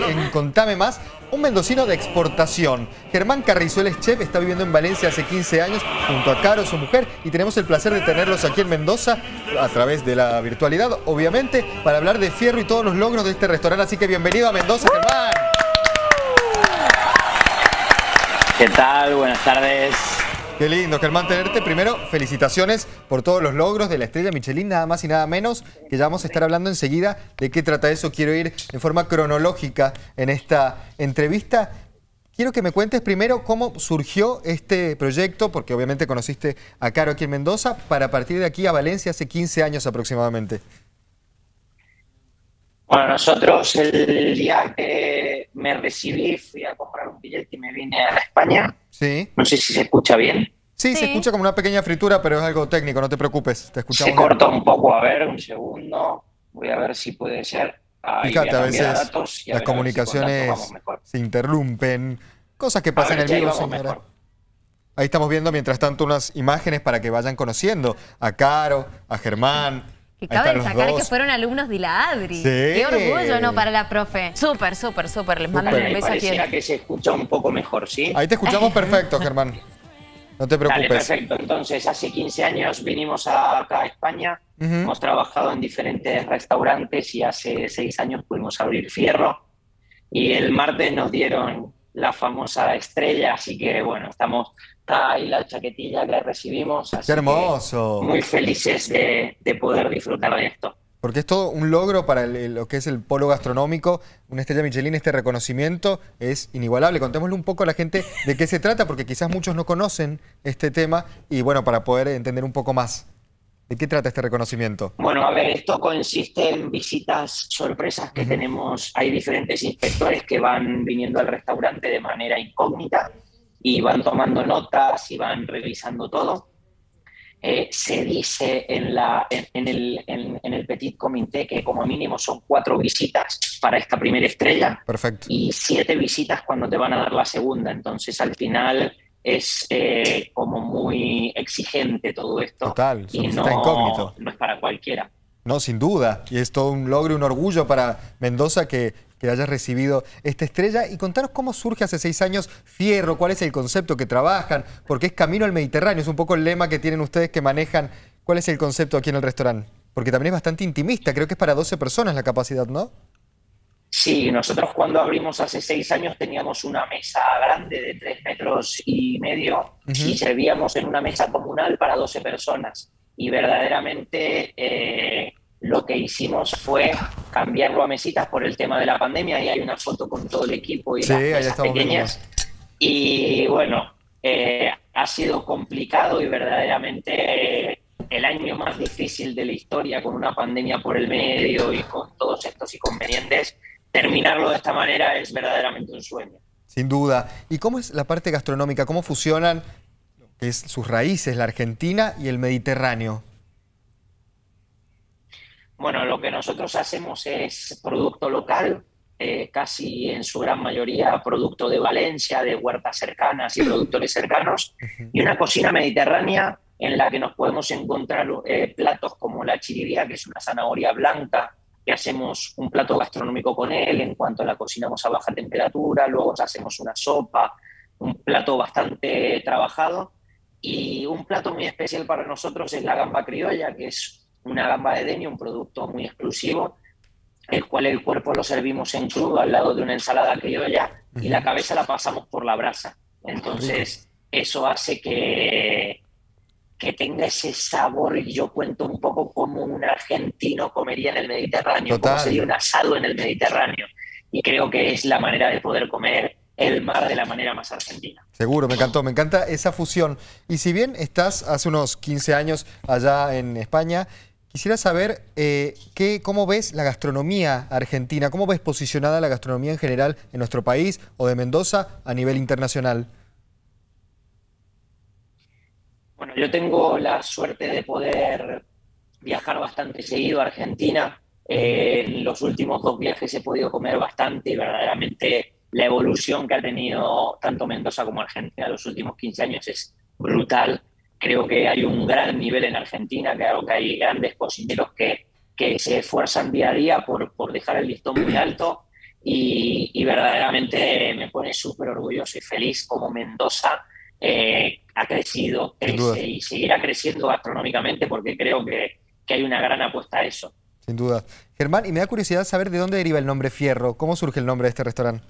en Contame Más, un mendocino de exportación. Germán Carrizuel es chef, está viviendo en Valencia hace 15 años junto a Caro, su mujer, y tenemos el placer de tenerlos aquí en Mendoza a través de la virtualidad, obviamente, para hablar de Fierro y todos los logros de este restaurante. Así que bienvenido a Mendoza, Germán. ¿Qué tal? Buenas tardes. Qué lindo, Germán, tenerte. Primero, felicitaciones por todos los logros de la estrella Michelin, nada más y nada menos, que ya vamos a estar hablando enseguida de qué trata eso. Quiero ir en forma cronológica en esta entrevista. Quiero que me cuentes primero cómo surgió este proyecto, porque obviamente conociste a Caro aquí en Mendoza, para partir de aquí a Valencia hace 15 años aproximadamente. Bueno, nosotros el día que me recibí fui a comprar un billete y me vine a España. Sí. No sé si se escucha bien. Sí, se escucha como una pequeña fritura, pero es algo técnico, no te preocupes. Te escuchamos. Se corta un poco, a ver, un segundo. Voy a ver si puede ser. Ahí fíjate, a veces datos las comunicaciones se interrumpen. Cosas que pasan en el vivo, señora. Mejor. Ahí estamos viendo, mientras tanto, unas imágenes para que vayan conociendo a Caro, a Germán. Que cabe destacar que fueron alumnos de la ADRI. Sí. Qué orgullo, ¿no? Para la profe. Súper, súper, súper. Les mando un beso aquí. Que se escucha un poco mejor, ¿sí? Ahí te escuchamos perfecto, Germán. No te preocupes. Dale, perfecto. Entonces, hace 15 años vinimos acá a España. Hemos trabajado en diferentes restaurantes y hace 6 años pudimos abrir Fierro. Y el martes nos dieron la famosa estrella, así que, bueno, está ahí la chaquetilla que recibimos. Así ¡qué hermoso! Muy felices de poder disfrutar de esto. Porque es todo un logro para lo que es el polo gastronómico. Una estrella Michelin, este reconocimiento es inigualable. Contémosle un poco a la gente de qué se trata, porque quizás muchos no conocen este tema. Y bueno, para poder entender un poco más, ¿de qué trata este reconocimiento? Bueno, a ver, esto consiste en visitas sorpresas que tenemos. Hay diferentes inspectores que van viniendo al restaurante de manera incógnita y van tomando notas y van revisando todo. Se dice en el Petit Comité que como mínimo son 4 visitas para esta primera estrella. Perfecto. Y 7 visitas cuando te van a dar la segunda. Entonces, al final es como muy exigente todo esto. Total, y no, incógnito. No es para cualquiera. No, sin duda. Y es todo un logro y un orgullo para Mendoza que hayas recibido esta estrella. Y contanos cómo surge hace 6 años Fierro, cuál es el concepto que trabajan, porque es camino al Mediterráneo, es un poco el lema que tienen ustedes que manejan. ¿Cuál es el concepto aquí en el restaurante? Porque también es bastante intimista, creo que es para 12 personas la capacidad, ¿no? Sí, nosotros cuando abrimos hace 6 años teníamos una mesa grande de 3,5 metros y servíamos en una mesa comunal para 12 personas. Y verdaderamente lo que hicimos fue cambiarlo a mesitas por el tema de la pandemia, y hay una foto con todo el equipo y las mesas pequeñas. Y bueno, ha sido complicado y verdaderamente el año más difícil de la historia, con una pandemia por el medio y con todos estos inconvenientes. Terminarlo de esta manera es verdaderamente un sueño. Sin duda. ¿Y cómo es la parte gastronómica? ¿Cómo fusionan sus raíces, la Argentina y el Mediterráneo? Bueno, lo que nosotros hacemos es producto local, casi en su gran mayoría producto de Valencia, de huertas cercanas y productores cercanos, y una cocina mediterránea en la que nos podemos encontrar platos como la chiribía, que es una zanahoria blanca, que hacemos un plato gastronómico con él, en cuanto la cocinamos a baja temperatura, luego hacemos una sopa, un plato bastante trabajado, y un plato muy especial para nosotros es la gamba criolla, que es una gamba de Denia, un producto muy exclusivo, el cual el cuerpo lo servimos en crudo al lado de una ensalada criolla y la cabeza la pasamos por la brasa. Entonces eso hace que tenga ese sabor, y yo cuento un poco como un argentino comería en el Mediterráneo, como sería un asado en el Mediterráneo, y creo que es la manera de poder comer el mar de la manera más argentina. Seguro, me encantó, me encanta esa fusión. Y si bien estás hace unos 15 años allá en España, quisiera saber cómo ves la gastronomía argentina, cómo ves posicionada la gastronomía en general en nuestro país o de Mendoza a nivel internacional. Bueno, yo tengo la suerte de poder viajar bastante seguido a Argentina. En los últimos 2 viajes he podido comer bastante, y verdaderamente la evolución que ha tenido tanto Mendoza como Argentina en los últimos 15 años es brutal. Creo que hay un gran nivel en Argentina, creo que hay grandes cocineros que se esfuerzan día a día por dejar el listón muy alto, y y verdaderamente me pone súper orgulloso y feliz como Mendoza ha crecido, crece y seguirá creciendo gastronómicamente, porque creo que hay una gran apuesta a eso. Sin duda. Germán, y me da curiosidad saber de dónde deriva el nombre Fierro. ¿Cómo surge el nombre de este restaurante?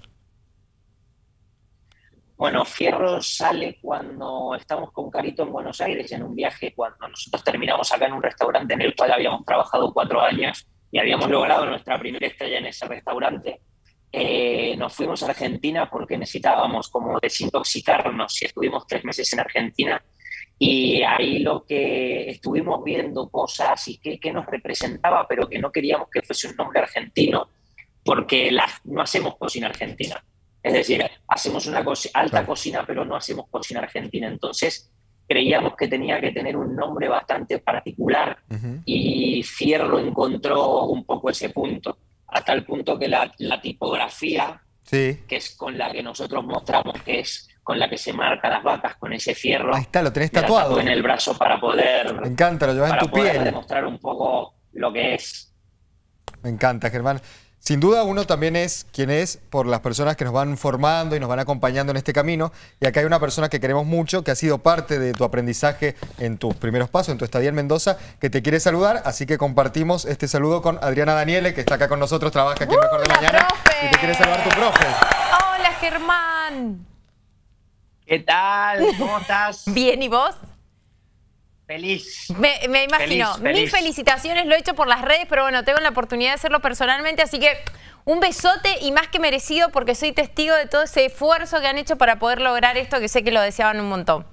Bueno, Fierro sale cuando estamos con Carito en Buenos Aires en un viaje, cuando nosotros terminamos acá en un restaurante en el cual habíamos trabajado 4 años y habíamos logrado nuestra primera estrella en ese restaurante. Nos fuimos a Argentina porque necesitábamos como desintoxicarnos y estuvimos 3 meses en Argentina, y ahí lo que estuvimos viendo cosas y que nos representaba, pero que no queríamos que fuese un nombre argentino porque no hacemos cocina argentina. Es decir, hacemos una alta cocina, pero no hacemos cocina argentina. Entonces creíamos que tenía que tener un nombre bastante particular, y Fierro encontró un poco ese punto, a tal punto que la tipografía, que es con la que nosotros mostramos, que es con la que se marca las vacas, con ese fierro. Ahí está, lo tenés tatuado. En el brazo para poder... Me encanta, lo llevas en tu piel. Para poder demostrar un poco lo que es. Me encanta, Germán. Sin duda uno también es quien es por las personas que nos van formando y nos van acompañando en este camino. Y acá hay una persona que queremos mucho, que ha sido parte de tu aprendizaje en tus primeros pasos, en tu estadía en Mendoza, que te quiere saludar. Así que compartimos este saludo con Adriana Daniele, que está acá con nosotros, trabaja aquí en Mejor de Mañana. Profe. Y te quiere saludar tu profe. Hola, Germán. ¿Qué tal? ¿Cómo estás? Bien, ¿y vos? Feliz. Me imagino. Feliz. Mil felicitaciones, lo he hecho por las redes, pero bueno, tengo la oportunidad de hacerlo personalmente, así que un besote y más que merecido, porque soy testigo de todo ese esfuerzo que han hecho para poder lograr esto, que sé que lo deseaban un montón.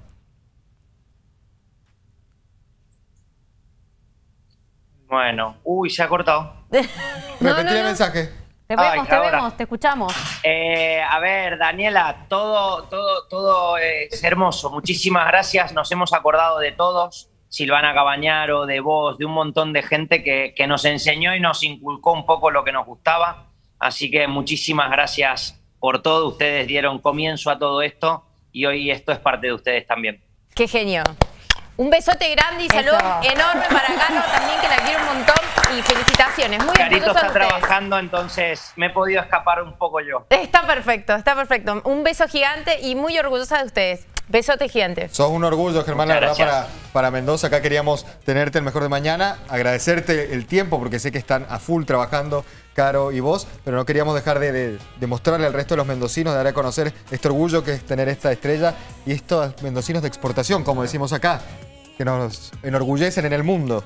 Bueno, se ha cortado. Repetí el mensaje. Te vemos, ahora. te escuchamos. A ver, Daniela, todo es hermoso. Muchísimas gracias. Nos hemos acordado de todos. Silvana Cabañaro, de vos, de un montón de gente que nos enseñó y nos inculcó un poco lo que nos gustaba. Así que muchísimas gracias por todo. Ustedes dieron comienzo a todo esto y hoy esto es parte de ustedes también. Qué genio. Un besote grande y salud enorme para Caro también, que la quiero un montón. Y felicitaciones. Muy Carito orgullosa está de ustedes. trabajando, entonces me he podido escapar un poco yo. Está perfecto, está perfecto. Un beso gigante y muy orgullosa de ustedes. Besote gigante. Sos un orgullo, Germán, la Muchas verdad, para Mendoza. Acá queríamos tenerte el Mejor de Mañana, agradecerte el tiempo, porque sé que están a full trabajando, Caro y vos, pero no queríamos dejar de mostrarle al resto de los mendocinos, de dar a conocer este orgullo que es tener esta estrella y estos mendocinos de exportación, como decimos acá, que nos enorgullecen en el mundo.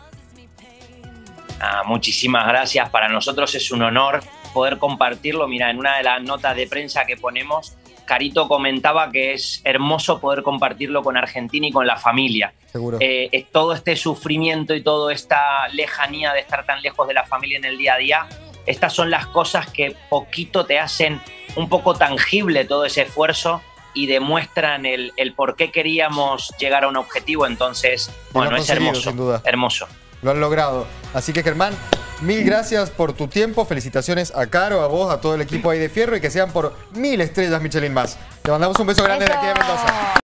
Muchísimas gracias. Para nosotros es un honor poder compartirlo. Mira, en una de las notas de prensa que ponemos, Carito comentaba que es hermoso poder compartirlo con Argentina y con la familia. Seguro. Todo este sufrimiento y toda esta lejanía de estar tan lejos de la familia en el día a día, estas son las cosas que poquito te hacen un poco tangible todo ese esfuerzo y demuestran el por qué queríamos llegar a un objetivo. Entonces, bueno, es hermoso, sin duda. Hermoso. Lo han logrado. Así que, Germán, mil gracias por tu tiempo. Felicitaciones a Caro, a vos, a todo el equipo ahí de Fierro, y que sean por 1000 estrellas Michelin más. Te mandamos un beso grande de aquí de Mendoza.